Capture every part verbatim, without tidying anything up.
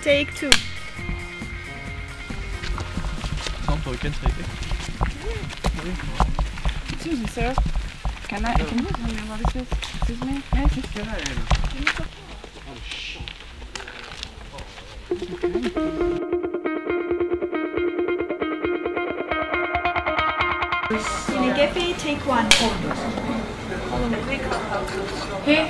take two. Sample, can take it. Excuse me, sir. Can I? Can you tell me what is this? Excuse me. Yes, it's good. In a cafe, take one. Hey.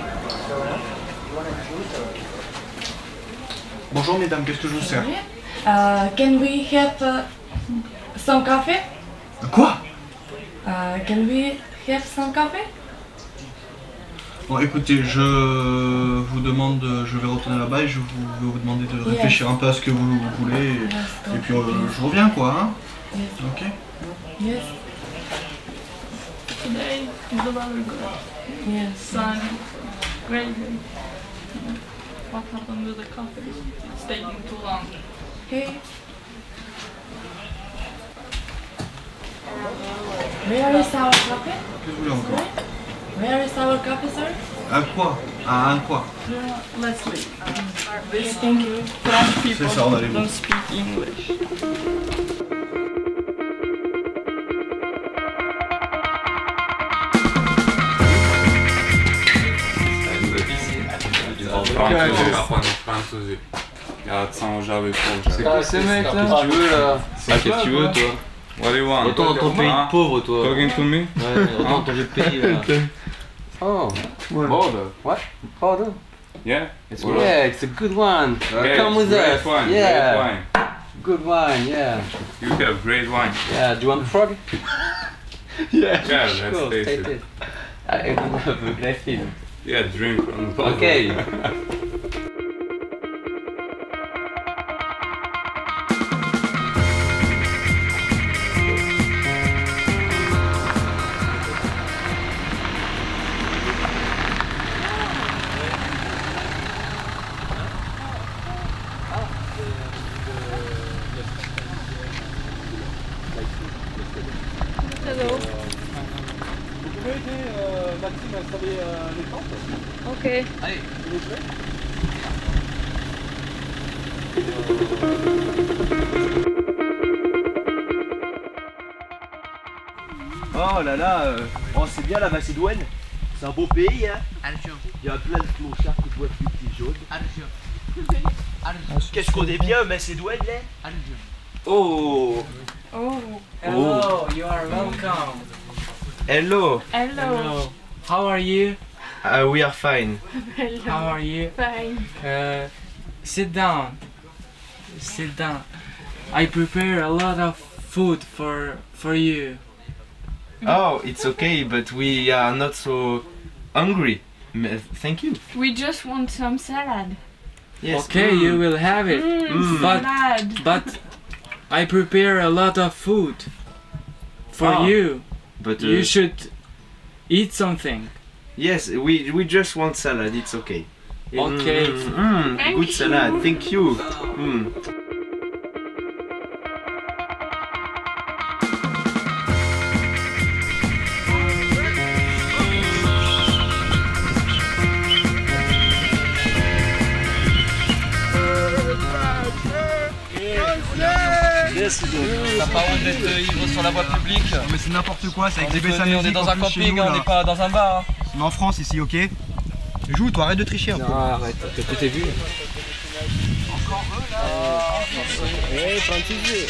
Bonjour mesdames, qu'est-ce que je vous sers? Uh, can we have uh, some coffee? Quoi? Uh, can we have some coffee? Bon écoutez, je vous demande, je vais retourner là-bas et je vous, vais vous demander de réfléchir Yes. un peu à ce que vous voulez et, Yes, et puis euh, je reviens quoi, hein? Yes. Ok. Yes. Today is a very good. Yes. Sun. Great. What happened with the coffee? It's taking too long. Hey. Where is our coffee? Qu'est-ce que vous voulez encore? Where is our coffee, sir? Un quoi? Ah, un quoi? No, let's leave. Yes, thank you. French people C'est ça, on a les mots. don't speak English. Francuzi. Ja samo žabi C'est quoi ces mecs là? Qu'est-ce que tu veux là? Ah, qu'est-ce que tu veux toi? What do you want? Retourne dans ton pays de pauvre toi. Talking to me? Ouais, retourne dans ton vieux pays là. Oh, border. What? Border? Yeah? It's yeah, it's a good one. Yeah, Come with great us. wine, Yeah, great wine. good wine. Yeah. You have great wine. Yeah. Do you want frog? Yeah, let's Sure, taste taste it. it. Ah, et on veut que la file. Yeah, drink from the bottle. Okay. Hello. Vous pouvez aider euh, Maxime à installer euh, les tentes? Okay. Allez. S'il vous plaît. Oh là là, euh, oh, c'est bien la Macédoine, c'est un beau pays hein. Il y a plein de clochards qui boivent du thé jaune. Qu'est-ce qu'on est bien Macédoine là? Oh. Oh. Hello, you are welcome. Hello. Hello. How are you? Uh, we are fine. Hello. How are you? Fine. Uh, sit down. Sit down. I prepare a lot of food for for you. Oh, it's okay, but we are not so hungry. M- Thank you. We just want some salad. Yes. Okay, mm. you will have it. Mm, But- salad. But I prepare a lot of food for Ah. you. But uh, You should eat something. yes, we we just want salad. It's okay. Okay. Mm, mm, Thank good you. salad. Thank you. Mm. Ça pas honte d'être ivre sur la voie publique. Mais c'est n'importe quoi, c'est On avec est, les baisses à on est musique dans en un plus chez camping, nous, on là. n'est pas dans un bar. Hein. On est en France ici, ok? Joue, toi arrête de tricher un peu. Non, arrête, que t'es vu. Hey, Francisé.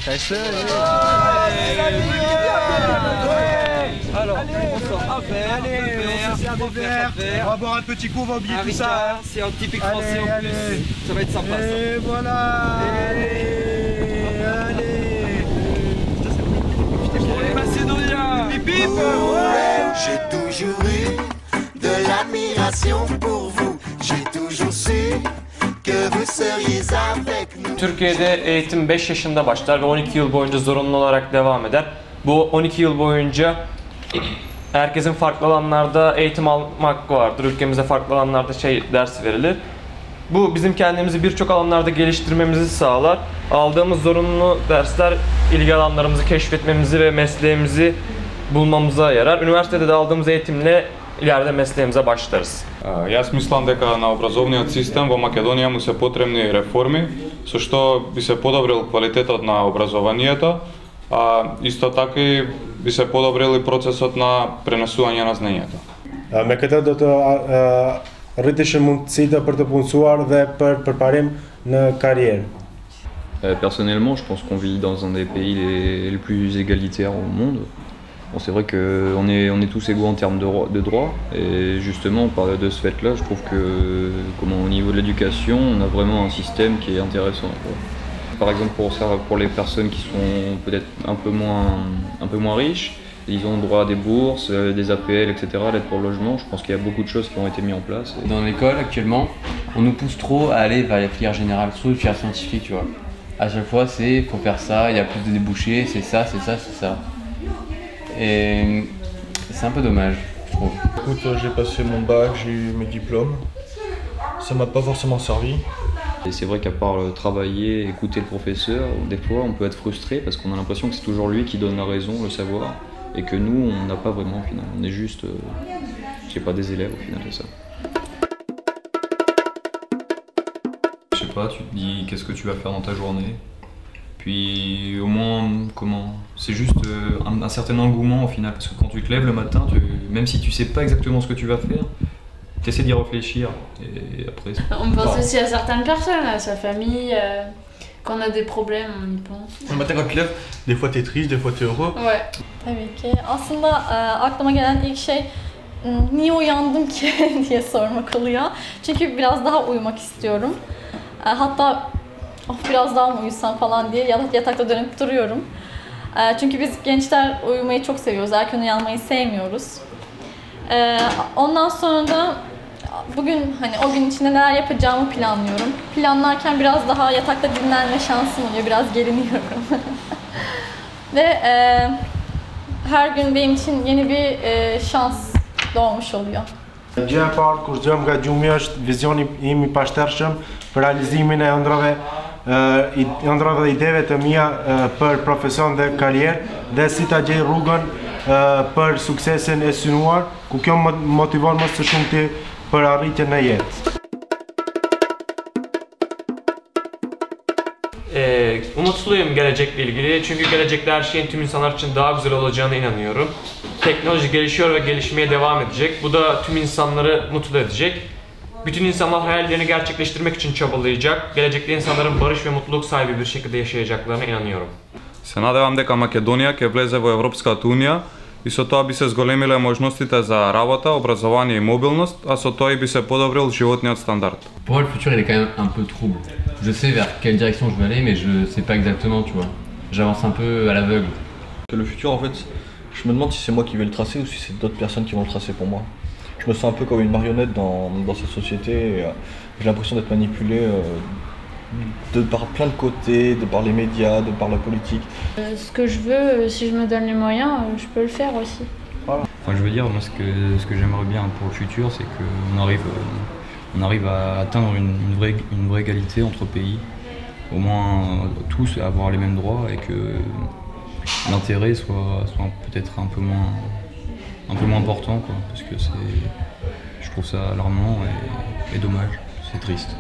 Alors, on sort un verre, Allez, deux on se sert des verres, on va boire un petit coup, on va oublier un tout ça. Ricard, c'est un typique Allez, français en allez. plus. Ça va être sympa ça. Et voilà. Allez, allez. Pour les Macédoniens. Bip bip. Ouais. J'ai toujours eu de l'admiration pour vous. J'ai toujours su que vous seriez avec nous. Türkiye'de eğitim beş yaşında başlar ve on iki yıl boyunca zorunlu olarak devam eder. Bu on iki yıl boyunca herkesin farklı alanlarda eğitim alma hakkı vardır. Ülkemizde farklı alanlarda şey ders verilir. Bu bizim kendimizi birçok alanlarda geliştirmemizi sağlar. Aldığımız zorunlu dersler ilgi alanlarımızı keşfetmemizi ve mesleğimizi bulmamıza yarar. Üniversitede de aldığımız eğitimle ileride mesleğimize başlarız. Јас мислам дека на образовниот систем во Македонија му се потребни реформи, со што би се подобрил квалитетот на образованието, а исто така и би се подобрил и процесот на пренесување на знањето. Me këtë do të rriteshin mundësitë për të punësuar dhe për përparim në karrierë. Personnellement, je pense qu'on vit dans un des pays les, les plus égalitaires au monde. Bon, c'est vrai qu'on est, on est tous égaux en termes de, de droits, et justement, par de ce fait-là, je trouve que comment, au niveau de l'éducation, on a vraiment un système qui est intéressant, quoi. Par exemple, pour, pour les personnes qui sont peut-être un peu moins, un peu moins riches, ils ont droit à des bourses, des A P L, et cetera, l'aide pour le logement. Je pense qu'il y a beaucoup de choses qui ont été mises en place. Et... Dans l'école, actuellement, on nous pousse trop à aller vers la filière générale, surtout les filières scientifiques, tu vois. À chaque fois, c'est faut faire ça, il y a plus de débouchés, c'est ça, c'est ça, c'est ça. Et c'est un peu dommage, je trouve. Écoute, j'ai passé mon bac, j'ai eu mes diplômes. Ça m'a pas forcément servi. Et c'est vrai qu'à part travailler, écouter le professeur, des fois on peut être frustré parce qu'on a l'impression que c'est toujours lui qui donne la raison, le savoir, et que nous on n'a pas vraiment au final. On est juste, euh, je sais pas, des élèves au final de ça. Je sais pas, tu te dis qu'est-ce que tu vas faire dans ta journée. Puis au moins, comment, c'est juste euh, un, un certain engouement au final, parce que quand tu te lèves le matin, tu, même si tu sais pas exactement ce que tu vas faire, tu essaies d'y réfléchir, et après... On pense aussi à certaines personnes, à sa famille, euh, quand on a des problèmes, on y pense. Le matin quand tu te lèves, des fois t'es triste, des fois t'es heureux. Ouais. Tabii ki. Aslında e, aklıma gelen ilk şey niye uyandım ki diye sormak oluyor. Çünkü biraz daha uyumak istiyorum. E, hatta of biraz daha mı uyusam falan diye yatakta dönüp duruyorum. E, çünkü biz gençler uyumayı çok seviyoruz, erken uyanmayı sevmiyoruz. E, ondan sonra da bugün hani o gün içinde neler yapacağımı planlıyorum. Planlarken biraz daha yatakta dinlenme şansım oluyor, biraz geriniyorum. Ve e, her gün benim için yeni bir e, şans doğmuş oluyor. Gjëja e parë kur zgjohem nga gjumi është vizioni im i pashtershëm për realizimin e ëndrave e ëndrave dhe ideve të mia për profesion dhe karrierë dhe si ta gjej rrugën për suksesin e synuar, ku kjo më motivon më së shumti për arritjen e jetë. Ee, umutluyum gelecekle ilgili çünkü gelecekte her şeyin tüm insanlar için daha güzel olacağına inanıyorum. Teknoloji gelişiyor ve gelişmeye devam edecek. Bu da tüm insanları mutlu edecek. Bütün insanlar hayallerini gerçekleştirmek için çabalayacak. Gelecekte insanların barış ve mutluluk sahibi bir şekilde yaşayacaklarına inanıyorum. Се надевам дека Македонија ќе влезе во Европската Унија и со тоа би се зголемиле можностите за работа, образование и мобилност, а со тоа и би се подобрил животниот стандард. Pour moi, le futur il est quand même un peu trouble. Je sais vers quelle direction je veux aller, mais je sais pas exactement, tu vois. J'avance un peu à l'aveugle. Le futur, en fait, je me demande si c'est moi qui vais le tracer ou si c'est d'autres personnes qui vont le tracer pour moi. Je me sens un peu comme une marionnette dans, dans cette société et euh, j'ai l'impression d'être manipulé euh, de par plein de côtés, de par les médias, de par la politique. Euh, ce que je veux, si je me donne les moyens, je peux le faire aussi. Voilà. Enfin, je veux dire, moi, ce que, ce que j'aimerais bien pour le futur, c'est qu'on arrive, on arrive à atteindre une, une, vraie, une vraie égalité entre pays, au moins tous avoir les mêmes droits et que l'intérêt soit, soit peut-être un peu moins, un peu moins important, quoi, parce que c'est, je trouve ça alarmant et, et dommage, c'est triste.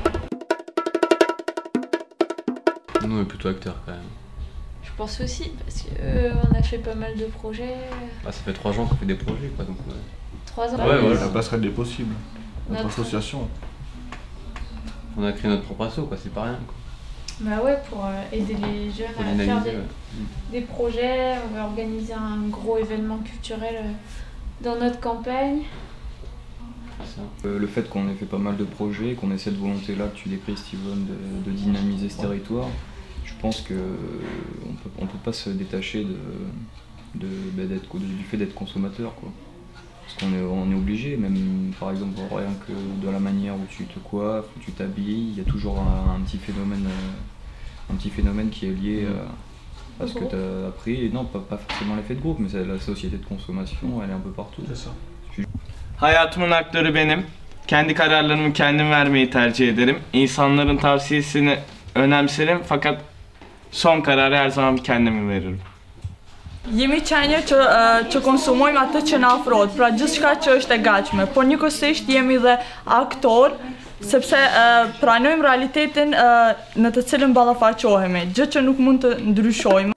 Nous on est plutôt acteurs quand même. Je pense aussi, parce qu'on euh, a fait pas mal de projets. Bah, ça fait trois ans qu'on fait des projets, quoi, donc... Ouais. Trois ans. Ouais, ouais, la passerelle des possibles, notre, notre association. On a créé notre propre asso, quoi, c'est pas rien, quoi. Bah ouais, pour euh, aider les jeunes pour à faire des, ouais. des projets. On va organiser un gros événement culturel euh, dans notre campagne. Euh, le fait qu'on ait fait pas mal de projets, qu'on ait cette volonté-là que tu décris, Steven, de, de dynamiser ce territoire, je pense qu'on peut, on peut pas se détacher de, de, bah, d'être, du fait d'être consommateur, quoi. Parce qu'on est, on est obligé, même par exemple rien que de la manière où tu te coiffes, où tu t'habilles, il y a toujours un, un petit phénomène, un petit phénomène qui est lié à, à ce que tu as appris. Et non, pas, pas forcément l'effet de groupe, mais c'est la société de consommation, elle est un peu partout. C'est ça. Hayatımın hakları benim. Kendi kararlarımı kendim vermeyi tercih ederim. İnsanların tavsiyesini önemserim fakat son kararı her zaman kendime veririm. Jemi qenje që, uh, që konsumojmë atë që na afrohet, pra gjithçka që është e gatshme, por njëkohësisht jemi dhe aktor, sepse uh, pranojmë realitetin uh, në të cilën ballafaqohemi, gjë që nuk mund të ndryshojmë.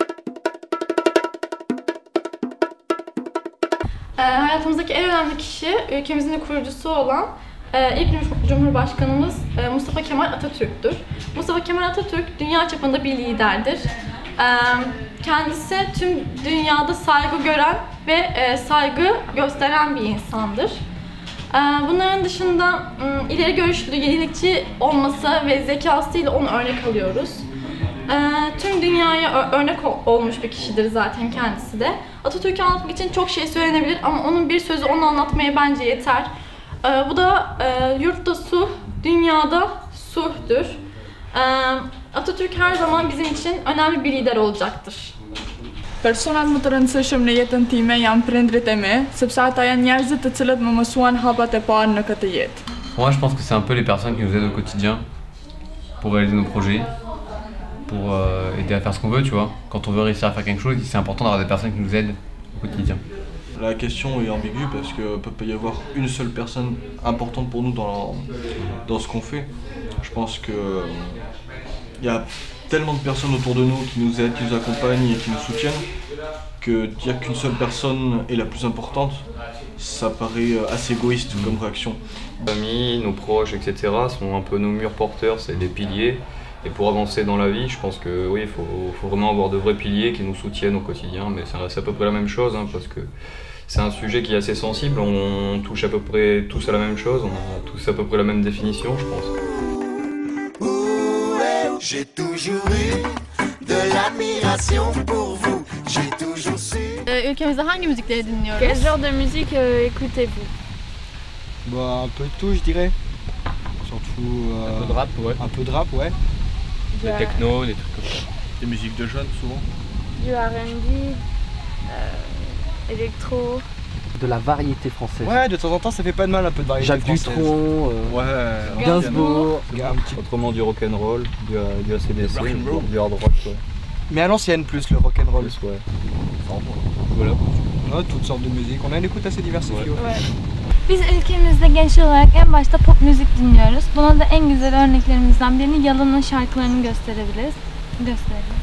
E, hayatımızdaki en önemli kişi, ülkemizin kurucusu olan e, ilk Cumhurbaşkanımız e, Mustafa Kemal Atatürk'tür. Mustafa Kemal Atatürk dünya çapında bir liderdir. E, kendisi tüm dünyada saygı gören ve e, saygı gösteren bir insandır. E, bunların dışında m, ileri görüşlü, yenilikçi olması ve zekasıyla onu örnek alıyoruz. E, tüm dünyaya örnek ol olmuş bir kişidir zaten kendisi de. Atatürk'ü anlatmak için çok şey söylenebilir ama onun bir sözü onu anlatmaya bence yeter. E, bu da e, yurtta sulh, dünyada sulh'tür. E, Atatürk her zaman bizim için önemli bir lider olacaktır. Personat më të rëndësishëm në jetën time janë prindrit e mi, sepse ata janë njerëzit të cilët më mësuan hapat e parë në këtë jetë. Moi, je pense que c'est un peu les personnes qui nous aident au quotidien pour réaliser nos projets, pour euh, aider à faire ce qu'on veut, tu vois. Quand on veut réussir à faire quelque chose, c'est important d'avoir des personnes qui nous aident au quotidien. La question est ambiguë parce qu'il peut pas y avoir une seule personne importante pour nous dans, dans ce qu'on fait. Je pense que il y a tellement de personnes autour de nous qui nous aident, qui nous accompagnent et qui nous soutiennent que dire qu'une seule personne est la plus importante, ça paraît assez égoïste comme réaction. Nos amis, nos proches, et cetera sont un peu nos murs porteurs, c'est des piliers. Et pour avancer dans la vie, je pense que oui, il faut, faut vraiment avoir de vrais piliers qui nous soutiennent au quotidien. Mais c'est à peu près la même chose, hein, parce que c'est un sujet qui est assez sensible. On touche à peu près tous à la même chose, on a tous à peu près la même définition, je pense. J'ai toujours eu de l'admiration pour vous. J'ai toujours su. Ee, ülkemizde hangi müzikleri dinliyoruz? Quel genre de musique euh, écoutez-vous? Bah, un peu de tout, je dirais. Surtout. Euh, un peu de rap, ouais. Un peu de rap, ouais. Des techno, des trucs comme ça. Des musiques de jeunes, souvent. Du R and B, euh, électro. De la variété française. Ouais, de temps en temps, ça fait pas de mal un peu de variété Jacques française. Dutronc, euh, ouais, Gainsbourg, autrement du rock'n'roll, du, du A C D C, du hard rock, ouais. Mais à l'ancienne plus, le rock'n'roll. Ouais. Voilà. Ouais, toutes sortes de musique. On a une écoute assez diversifiée. Ouais. Biz ülkemizde gençler olarak en başta pop müzik dinliyoruz. Buna da en güzel örneklerimizden birini Yalın'ın şarkılarını gösterebiliriz. Gösterelim.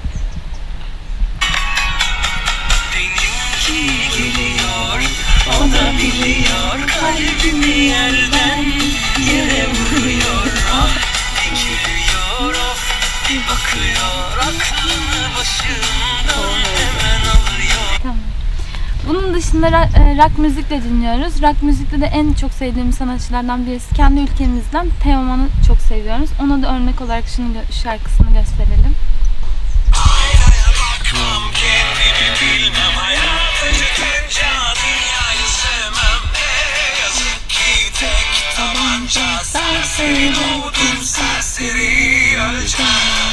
O da biliyor kalbimi yerden yere vuruyor. Ah dikiliyor of bakıyor aklını başından hemen alıyor. Tamam. Bunun dışında rock müzik de dinliyoruz. Rock müzikte de en çok sevdiğim sanatçılardan birisi kendi ülkemizden Teoman'ı çok seviyoruz. Ona da örnek olarak şunu şarkısını gösterelim. Aynaya bakmam kendimi bilmem hayata çıkınca dünyayı sevmem ne yazık ki tek tabanca serseri doğdum serseri öleceğim.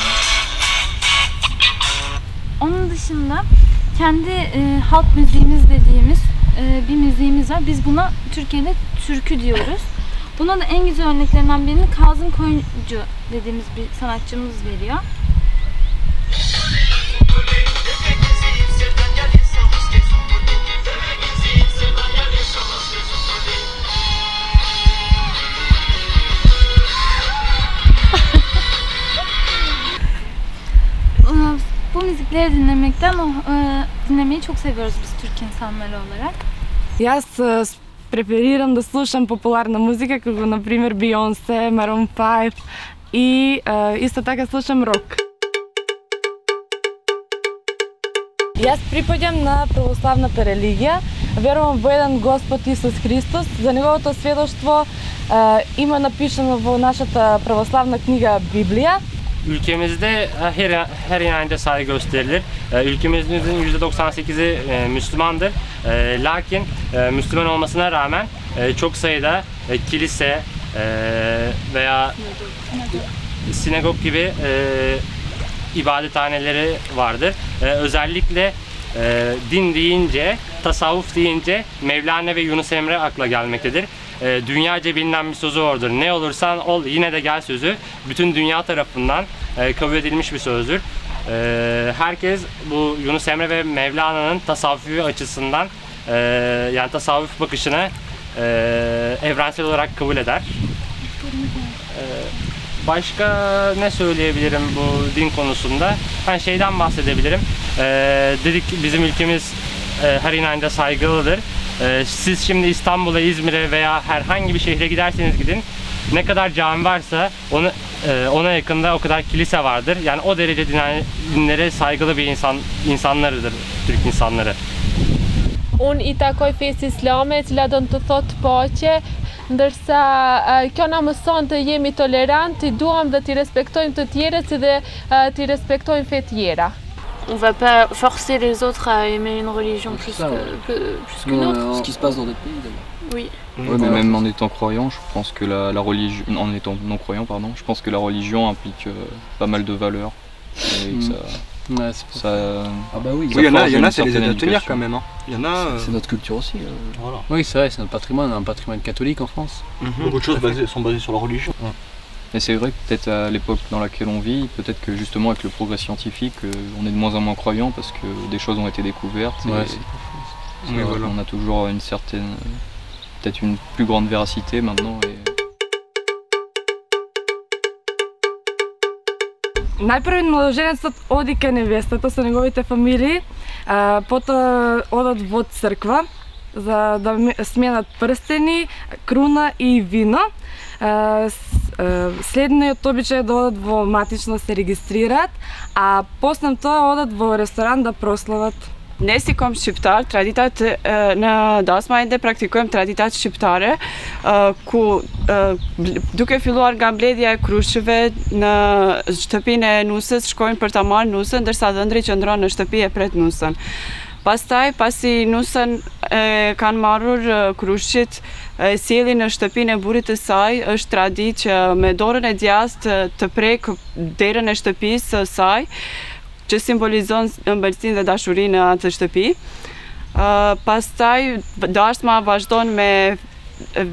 Onun dışında kendi e, halk müziğimiz dediğimiz e, bir müziğimiz var. Biz buna Türkiye'de türkü diyoruz. Buna da en güzel örneklerinden birini Kazım Koyuncu dediğimiz bir sanatçımız veriyor. Bu müzikleri dinlemekten, e, dinlemeyi çok seviyoruz biz Türk insanları olarak. Аз преферирам да слушам популарна музика, како например Beyoncé, Maroon five и е, исто така слушам рок. Јас припаѓам на православната религија, верувам во еден Господ Исус Христос. За неговото сведоштво е, има напишано во нашата православна книга Библија. Ülkemizde her, her inanca saygı gösterilir. Ülkemizin yüzde doksan sekizi Müslümandır. Lakin Müslüman olmasına rağmen çok sayıda kilise veya sinagog gibi ibadethaneleri vardır. Özellikle din deyince, tasavvuf deyince Mevlana ve Yunus Emre akla gelmektedir. Dünyaca bilinen bir sözü vardır. Ne olursan ol yine de gel sözü bütün dünya tarafından kabul edilmiş bir sözdür. Ee, herkes bu Yunus Emre ve Mevlana'nın tasavvufi açısından e, yani tasavvuf bakışını e, evrensel olarak kabul eder. Ee, başka ne söyleyebilirim bu din konusunda? Ben şeyden bahsedebilirim. Ee, dedik bizim ülkemiz e, her inanca saygılıdır. Ee, siz şimdi İstanbul'a, İzmir'e veya herhangi bir şehre giderseniz gidin, ne kadar cami varsa onu, e, ona yakında o kadar kilise vardır. Yani o derece dinlere saygılı bir insan insanlarıdır Türk insanları. Unë i takoj fesë islame, e cila do të thotë paqe, ndërsa kjo na mëson të jemi tolerant, të duam dhe të respektojmë të tjerët dhe të respektojmë fe tjera. On va pas forcer les autres à aimer une religion plus ça, que ouais. plus, plus qu'une Non, autre. Ce qui se passe dans d'autres pays d'ailleurs. Oui. Ouais, mais même en étant croyant, je pense que la, la religion, en étant non croyant, pardon, je pense que la religion implique euh, pas mal de valeurs. Et que Mm. ça, Ouais, ça, Ah bah oui, ça il y en a, forge il y en une a, c'est les certaine aider à tenir éducation. quand même. Hein. Il y en a. C'est notre culture aussi. euh. Voilà. Oui, c'est vrai, c'est notre patrimoine, un patrimoine catholique en France. Beaucoup de choses basées- sont basées sur la religion. Et c'est vrai que peut-être à l'époque dans laquelle on vit, peut-être que justement avec le progrès scientifique, euh, on est de moins en moins croyant parce que des choses ont été découvertes. Ouais, et c'est pas ça, Oui, voilà. On a toujours une certaine, peut-être une plus grande véracité maintenant. Et... Најпрво младоженецот оди кај невестата со неговите фамилии, а, потоа одат во црква за да ме- сменат прстени, круна и вино. А, с- а, Следниот обичај е да одат во матично се регистрираат, а после тоа одат во ресторан да прослават. Ne si kom shqiptar, traditat e, në dasma ende praktikojmë traditat shqiptare, e, ku e, bl- duke filluar nga mbledhja e krusheve në shtëpinë e nusës, shkojnë për ta marrë nusën, ndërsa dhëndri qëndron në shtëpi e pret nusën. Pastaj, pasi nusën e kanë marrur e, krushit, e sjellin në shtëpinë e burrit të saj, është tradi që me dorën e djathtë të prek derën e shtëpisë së saj, që simbolizon ëmbëlsinë dhe dashurinë në atë shtëpi. Uh, pastaj dasma vazhdon me e,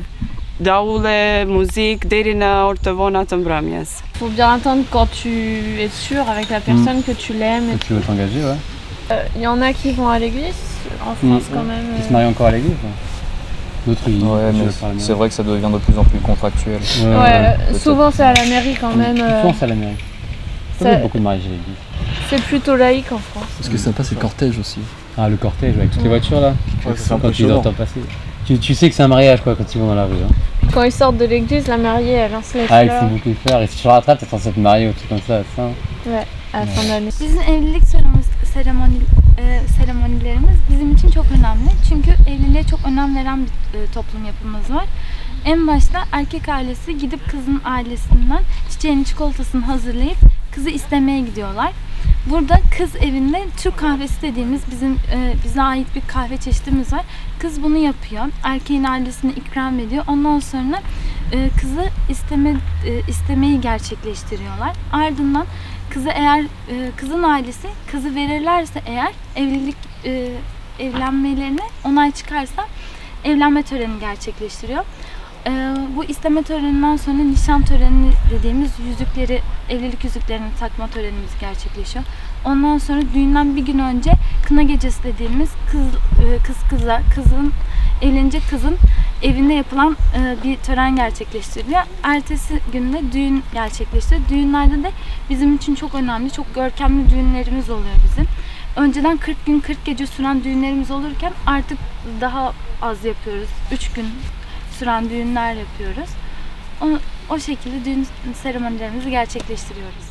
daule, muzikë deri në orë të vona të mbrëmjes. Faut bien attendre quand tu es sûr avec la personne Mm. que tu l'aimes. et Tu veux t'engager, ouais. Il y en a qui vont à l'église, en France quand même. Ils se marient encore à l'église. ouais. D'autres, ils. Ouais, ils mais veulent parler c'est vrai que ça devient de plus en plus contractuel. Ouais, Ouais, Peut-être. souvent c'est à la mairie quand même. Ils euh, font ça à l'Amérique. Il y ça- a beaucoup de mariages à l'église. C'est plutôt laïque en France. Ce qui est sympa, c'est le cortège aussi. Ah, le cortège, avec toutes les voitures là. Ouais, c'est quand tu impressionnant. dois t'en passer. Tu, tu sais que c'est un mariage quoi quand ils vont dans la rue. Hein. Quand ils sortent de l'église, la mariée elle lance les Ah, avec fleurs. ses bouquets de fleurs. Et si tu le rattrapes, t'es censé te marier ou tout comme ça. ça. Ouais, à la fin d'année. Bizim evlilik seremoni- seremoni, e, seremonilerimiz bizim için çok önemli. Çünkü evliliğe çok önem veren bir e, toplum yapımız var. En başta erkek ailesi gidip kızın ailesinden çiçeğini, çikolatasını hazırlayıp kızı istemeye gidiyorlar. Burada kız evinde Türk kahvesi dediğimiz bizim e, bize ait bir kahve çeşitimiz var. Kız bunu yapıyor. Erkeğin ailesine ikram ediyor. Ondan sonra e, kızı isteme e, istemeyi gerçekleştiriyorlar. Ardından kızı eğer e, kızın ailesi kızı verirlerse eğer evlilik e, evlenmelerine onay çıkarsa evlenme töreni gerçekleştiriyor. E, bu isteme töreninden sonra nişan töreni dediğimiz yüzükleri, evlilik yüzüklerini takma törenimiz gerçekleşiyor. Ondan sonra düğünden bir gün önce kına gecesi dediğimiz kız e, kız kıza kızın evlenecek kızın evinde yapılan e, bir tören gerçekleştiriliyor. Ertesi günde düğün gerçekleştiriyor. Düğünlerde de bizim için çok önemli, çok görkemli düğünlerimiz oluyor bizim. Önceden kırk gün kırk gece süren düğünlerimiz olurken artık daha az yapıyoruz. üç gün süren düğünler yapıyoruz. O, o şekilde düğün seremonilerimizi gerçekleştiriyoruz.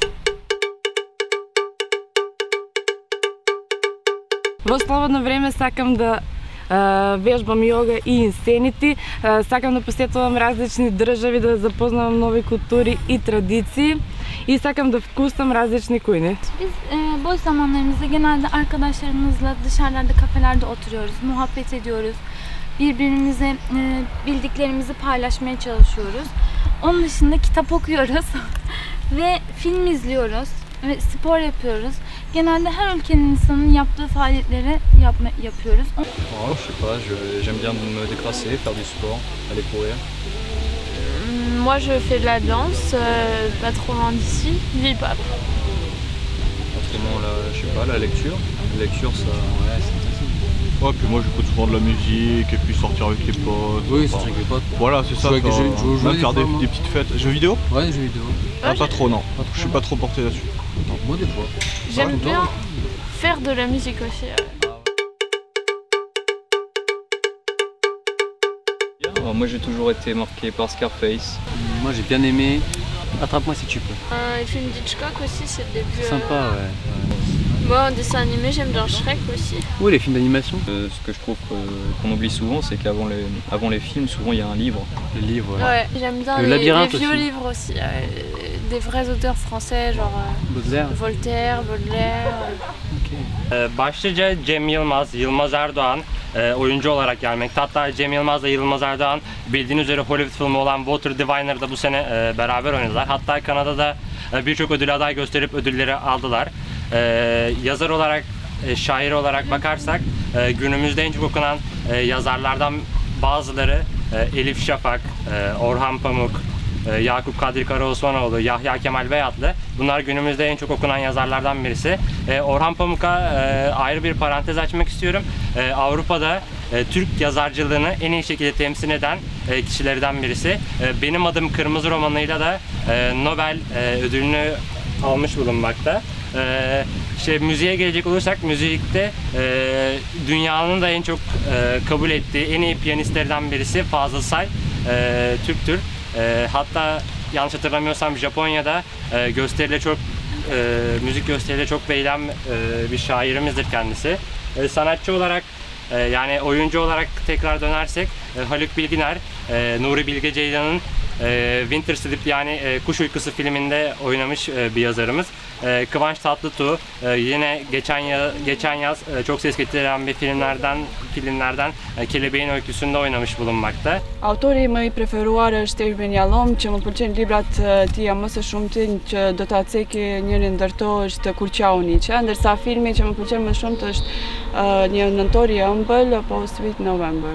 Во слободно време сакам да а, вежбам йога и инсенити, а, сакам да посетувам различни држави, да запознавам нови култури и традиции и сакам да вкусам различни кујни. Biz e, boş zamanlarımızda genelde arkadaşlarımızla dışarılarda, kafelerde oturuyoruz, muhabbet ediyoruz. Birbirimize e, bildiklerimizi paylaşmaya çalışıyoruz. Onun dışında kitap okuyoruz ve film izliyoruz ve spor yapıyoruz. Genelde her ülkenin insanın yaptığı faaliyetleri yapma, yapıyoruz. Oh, je sais pas, je- j'aime bien me décrasser, faire du sport, aller courir. Hum, Moi je fais de la danse, euh, pas trop loin d'ici, du hip-hop. justement la, je sais pas, la lecture. La lecture, ça, ouais, c'est intéressant. Ouais, puis moi j'écoute souvent de la musique et puis sortir avec les potes. Oui, enfin, sortir avec les potes. Voilà, c'est ça. Jouer avec Faire, des jeux- jouer aux même jeux faire des des, fois, des petites fêtes. Jeux vidéo? Ouais, des jeux vidéo. Ah, pas trop, non. Je suis pas trop porté là-dessus. Moi, des fois. J'aime bien faire de la musique aussi. euh. Alors, moi, j'ai toujours été marqué par Scarface. Moi, j'ai bien aimé Attrape-moi si tu peux. Euh, le film d'Hitchcock aussi, c'est le début. Sympa, euh, ouais. Moi, en dessin animé, j'aime bien Shrek aussi. Oui, les films d'animation. Euh, ce que je trouve que- qu'on oublie souvent, c'est qu'avant les, avant les films, souvent il y a un livre. Le livre, Ouais, j'aime bien Le les, labyrinthe les vieux aussi. livres aussi. euh, des vrais auteurs français, genre euh, Baudelaire. Voltaire, Baudelaire. Ee, Başlıca Cem Yılmaz, Yılmaz Erdoğan e, oyuncu olarak gelmekte. Hatta Cem Yılmaz'la Yılmaz Erdoğan bildiğiniz üzere Hollywood filmi olan Water Diviner'da bu sene e, beraber oynadılar. Hatta Kanada'da e, birçok ödül aday gösterip ödülleri aldılar. E, yazar olarak, e, şair olarak bakarsak e, günümüzde en çok okunan e, yazarlardan bazıları e, Elif Şafak, e, Orhan Pamuk, e, Yakup Kadri Karaosmanoğlu, Yahya Kemal Beyatlı. Bunlar günümüzde en çok okunan yazarlardan birisi. E, Orhan Pamuk'a e, ayrı bir parantez açmak istiyorum. E, Avrupa'da e, Türk yazarcılığını en iyi şekilde temsil eden e, kişilerden birisi. E, Benim Adım Kırmızı romanıyla da e, Nobel e, ödülünü almış bulunmakta. E, şey, müziğe gelecek olursak, müzikte e, dünyanın da en çok e, kabul ettiği en iyi piyanistlerden birisi Fazıl Say, e, Türktür. E, hatta yanlış hatırlamıyorsam Japonya'da e, gösteride çok e, müzik gösteride çok beğenilen e, bir şairimizdir kendisi. E, sanatçı olarak e, yani oyuncu olarak tekrar dönersek e, Haluk Bilginer, e, Nuri Bilge Ceylan'ın e, Winter Sleep yani e, Kuş Uykusu filminde oynamış e, bir yazarımız. E, Kıvanç Tatlıtuğ e, yine geçen yaz, geçen yaz e, çok ses getiren bir filmlerden filmlerden e, Kelebeğin Öyküsü'nde oynamış bulunmakta. Autori më i preferuar është Ervin Jallom, që më pëlqen librat e tij më së shumti që do ta ceki njëri ndër to është Kurqau Niçe, ndërsa filmi që më pëlqen më shumë është uh, Një nëntor i ëmbël apo Sweet November.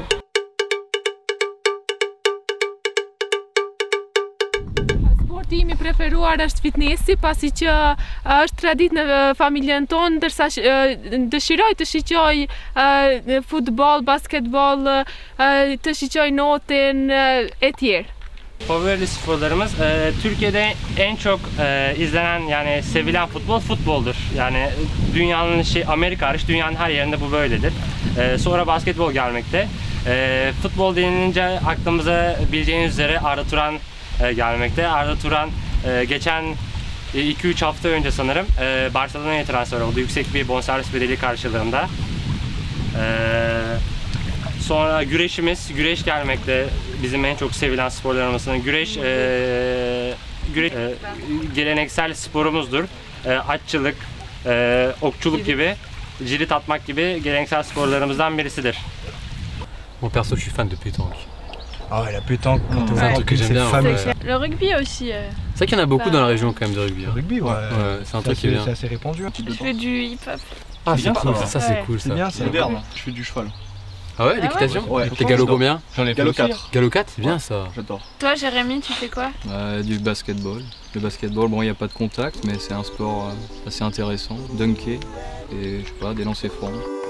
Sporti im i preferuar është fitnessi, pasi që uh, është tradit në uh, familjen tonë, ndërsa uh, dëshiroj të shiqoj uh, futbol, basketbol, uh, të shiqoj notin uh, e tjerë. Favori sporlarımız e, Türkiye'de en çok e, izlenen yani sevilen futbol futboldur. Yani dünyanın şey Amerika hariç dünyanın her yerinde bu böyledir. E, sonra basketbol gelmekte. E, futbol denilince aklımıza bildiğiniz üzere Arda Turan e, gelmekte. Arda Turan e, geçen iki üç hafta önce sanırım e, Barcelona'ya transfer oldu yüksek bir bonservis bedeli karşılığında. E, Sonra güreşimiz, güreş gelmekte bizim en çok sevilen sporlarımızdan. Güreş, e, güreş e, geleneksel sporumuzdur. E, atçılık, e, okçuluk gibi, cirit atmak gibi geleneksel sporlarımızdan birisidir. Moi perso, je suis fan de pétanque. Ah ouais, la pétanque, quand C'est un truc que j'aime bien. ouais. Le rugby aussi. euh. C'est vrai qu'il y en a beaucoup dans la région quand même de rugby. hein. rugby, ouais. Ouais, c'est un truc qui est assez- bien. c'est assez répandu. Je fais du hip-hop. Ah, c'est bien, cool, ça. ça, ça, c'est Ouais. cool ça. C'est bien, c'est Moderne, je fais du cheval. Ah ouais, Ah l'équitation ouais T'es galop combien J'en ai fait Galop aussi. quatre. Galop quatre, c'est bien ça. J'adore. Toi, Jérémy, tu fais quoi? Euh, du basketball. Le basketball, bon, il n'y a pas de contact, mais c'est un sport euh, assez intéressant. Dunker et, je sais pas, des lancers francs.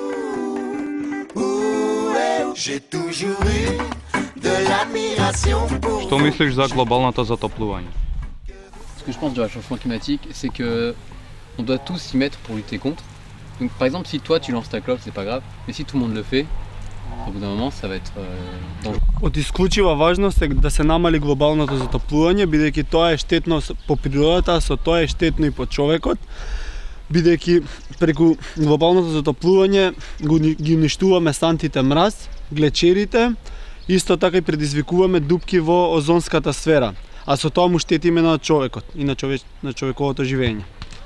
J'ai toujours eu de l'admiration pour Što misliš za globalното zatopljivanje? Ce que je pense du réchauffement climatique, c'est que on doit tous s'y mettre pour lutter contre. Donc par exemple, si toi tu lances ta clope, c'est pas grave, mais si tout le monde le fait, au bout d'un moment, ça va être euh, dangereux. Од исклучива важност е да се намали глобалното затоплување, бидејќи тоа е штетно с- по природата, со тоа е штетно и по човекот, бидејќи преку глобалното затоплување го уни- ги уништуваме сантите мраз, глечерите, исто така и предизвикуваме дупки во озонската сфера, а со тоа му штетиме на човекот и на, човеч... на човековото живење.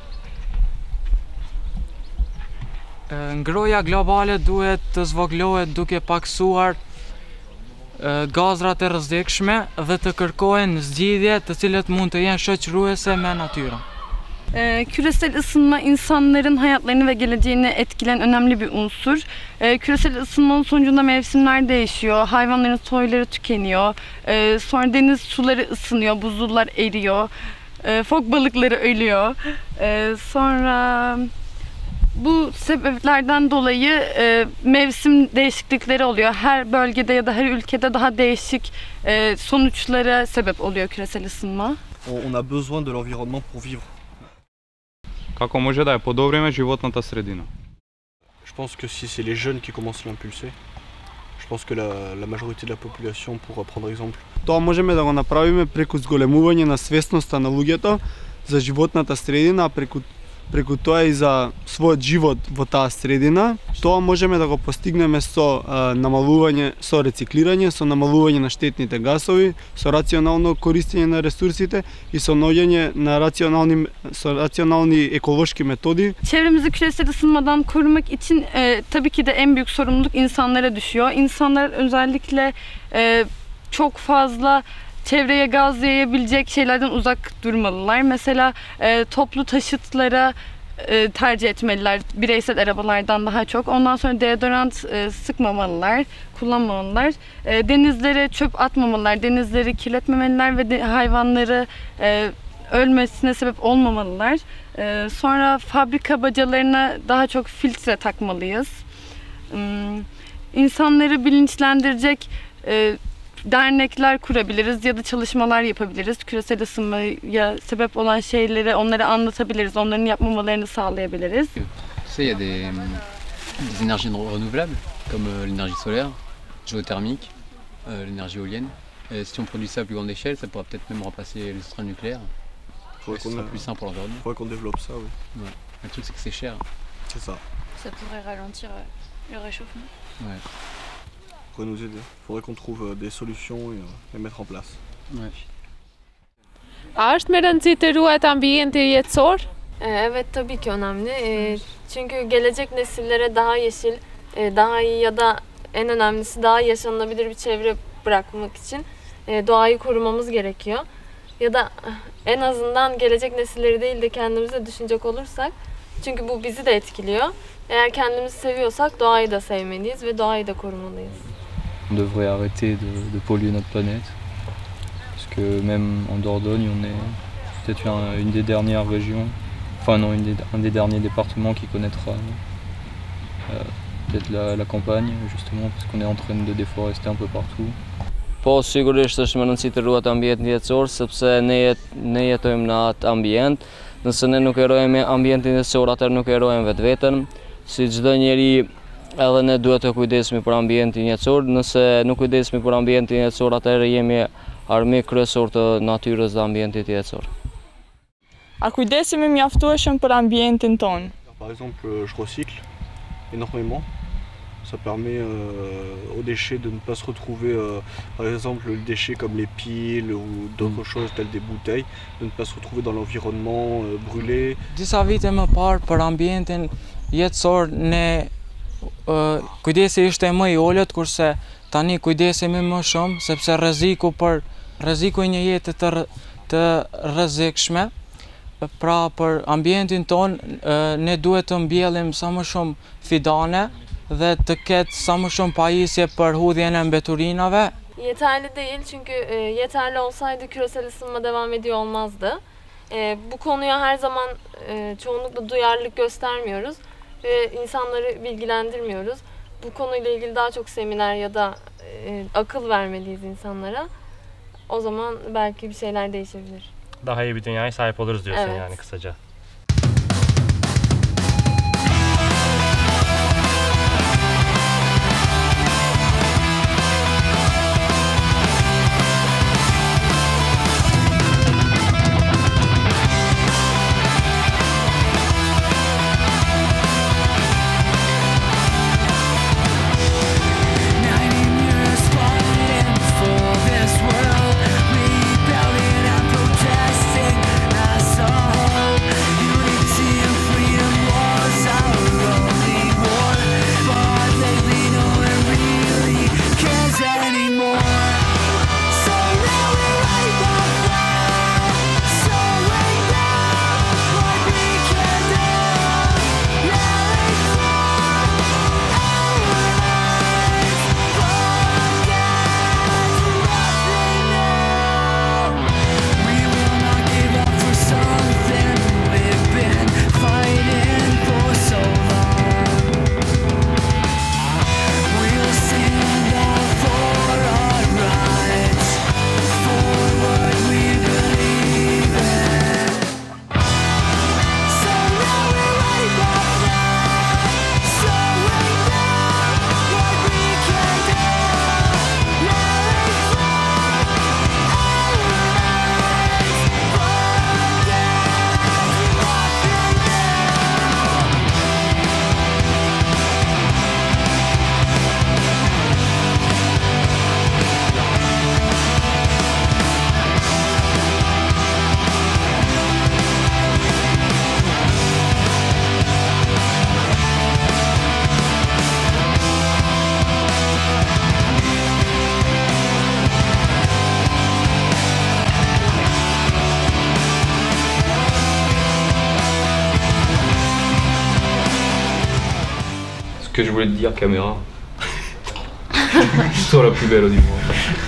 E, Ngroja globale duhet të zvoglohet duke paksuar e, gazrat e rrezikshme dhe të kërkohen zgjidhje të cilat mund të jenë shoqëruese me natyrën. Ee, küresel ısınma insanların hayatlarını ve geleceğini etkileyen önemli bir unsur. Ee, küresel ısınmanın sonucunda mevsimler değişiyor, hayvanların soyları tükeniyor, ee, sonra deniz suları ısınıyor, buzullar eriyor. E, fok balıkları ölüyor. E, sonra bu sebeplerden dolayı e, mevsim değişiklikleri oluyor. Her bölgede ya da her ülkede daha değişik e, sonuçlara sebep oluyor küresel ısınma. On a besoin de l'environnement pour vivre. Kako može da je подобриме животната средина? Je pense que si c'est les jeunes qui commencent à l'impulser, je pense que la, la majorité de la population pourra prendre exemple. Тоа можеме да го направиме преку зголемување на свесноста на луѓето за животната средина, преку преку тоа и за својот живот во таа средина. Тоа можеме да го постигнеме со а, намалување, со рециклирање, со намалување на штетните гасови, со рационално користење на ресурсите и со наоѓање на рационални, со rasyonalni ekoloşki metodi. Çevremizi küresel ısınmadan korumak için e, tabii ki de en büyük sorumluluk insanlara düşüyor. İnsanlar özellikle e, çok fazla çevreye gaz yayabilecek şeylerden uzak durmalılar. Mesela e, toplu taşıtlara e, tercih etmeliler, bireysel arabalardan daha çok. Ondan sonra deodorant e, sıkmamalılar, kullanmamalılar. E, denizlere çöp atmamalılar, denizleri kirletmemeliler ve de, hayvanları e, ölmesine sebep olmamalılar. E, sonra fabrika bacalarına daha çok filtre takmalıyız. E, insanları bilinçlendirecek e, dernekler kurabiliriz ya da çalışmalar yapabiliriz. Küresel ısınmaya sebep olan şeyleri onlara anlatabiliriz, onların yapmamalarını sağlayabiliriz. Tu sais, il y a des, des énergies renouvelables, comme euh, l'énergie solaire, géothermique, euh, l'énergie éolienne. Et si on produit ça à plus grande échelle, ça pourra peut-être même remplacer les centrales nucléaires. Ouais, ce sera plus sain pour l'environnement. Il faudrait qu'on développe ça, oui. Ouais. Le truc, c'est que c'est cher. C'est ça. Ça pourrait ralentir le réchauffement. Ouais. Pourrait nous aider. Il faudrait qu'on trouve des solutions et les mettre en place. Ouais. A është me rëndësi të ruajt ambienti jetësor? Evet, tabii ki önemli. Çünkü gelecek nesillere daha yeşil, daha iyi ya da en önemlisi daha yaşanılabilir bir çevre bırakmak için doğayı korumamız gerekiyor. Ya da en azından gelecek nesilleri değil de kendimizi de düşünecek olursak, çünkü bu bizi de etkiliyor. Eğer kendimizi seviyorsak doğayı da sevmeliyiz ve doğayı da korumalıyız. On devrait arrêter de, de polluer notre planète, parce que même en Dordogne, on est peut-être un, une des dernières régions, enfin non, une des, un des derniers départements qui connaîtra euh, peut-être la, la campagne, justement, parce qu'on est en train de déforester un peu partout. Po, sigurisht është me rëndësi të ruhet ambientin jetësor, sepse ne, jet, ne jetojmë në atë ambient. Nëse ne nuk erojmë ambientin jetësor, atëherë nuk erojmë vetë vetën. Si çdo njeri, edhe ne duhet të kujdesemi për ambientin jetësor. Nëse nuk kujdesemi për ambientin jetësor, atëherë jemi armik kryesor të natyrës dhe ambientit jetësor. A kujdesemi mjaftueshëm për ambientin ton? Par exemple, je recycle énormément. Ça permet euh, aux déchets de ne pas se retrouver, euh, par exemple, les déchets comme les piles ou d'autres choses telles des bouteilles, de ne pas se retrouver dans l'environnement euh, brûlé. Disa vite më parë për ambientin jetësor ne uh, kujdesi ishte më i ulët, kurse tani kujdesemi më shumë sepse rreziku për rreziku i një jete të të rrezikshme. Pra për ambientin ton uh, ne duhet të mbjellim sa më shumë fidane dhe të ketë sa më shumë pajisje për hudhjen e mbeturinave. Yeterli değil, çünkü e, yeterli olsaydı küresel ısınma devam ediyor olmazdı. E, bu konuya her zaman e, çoğunlukla duyarlılık göstermiyoruz ve insanları bilgilendirmiyoruz. Bu konuyla ilgili daha çok seminer ya da e, akıl vermeliyiz insanlara. O zaman belki bir şeyler değişebilir. Daha iyi bir dünyaya sahip oluruz diyorsun, evet. Yani kısaca. Rebellion and protesting as a whole. que je voulais te dire, caméra. Toi la plus belle du monde.